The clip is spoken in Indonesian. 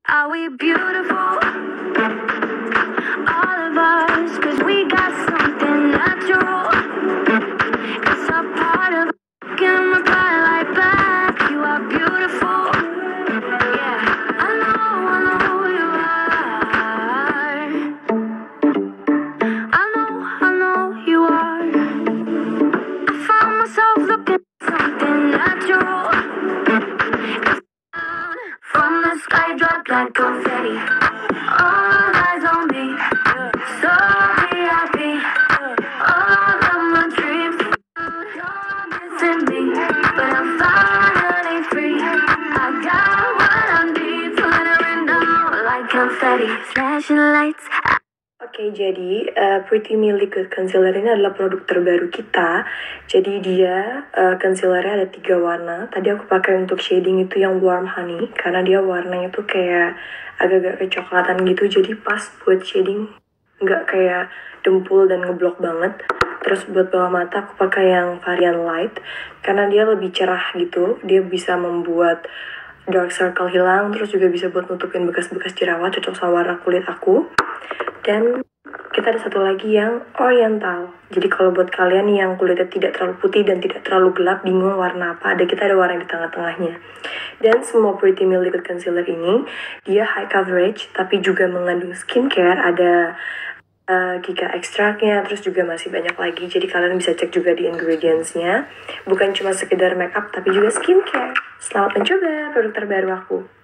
Are we beautiful? All of us, 'cause we got something natural. It's a part of can reply like back. You are beautiful. Yeah, I know you are. I know you are. I found myself looking at something natural. From the sky dropped like confetti. All eyes on me. So happy. All of my dreams. You're missing me. But I'm finally free. I got what I need. Fluttering down like confetti. Flashing lights. Oke, jadi Pretty Me Liquid Concealer ini adalah produk terbaru kita. Jadi dia concealernya ada 3 warna. Tadi aku pakai untuk shading itu yang warm honey, karena dia warnanya tuh kayak agak-agak kecoklatan gitu. Jadi pas buat shading, nggak kayak dempul dan ngeblok banget. Terus buat bawah mata aku pakai yang varian light, karena dia lebih cerah gitu. Dia bisa membuat dark circle hilang, terus juga bisa buat nutupin bekas-bekas jerawat, cocok sama warna kulit aku. Dan kita ada satu lagi yang oriental. Jadi kalau buat kalian yang kulitnya tidak terlalu putih dan tidak terlalu gelap, bingung warna apa, kita ada warna di tengah-tengahnya. Dan semua Pretty Me Liquid Concealer ini, dia high coverage, tapi juga mengandung skincare, ada Kika ekstraknya, terus juga masih banyak lagi. Jadi kalian bisa cek juga di ingredients-nya. Bukan cuma sekedar makeup, tapi juga skincare. Selamat mencoba produk terbaru aku.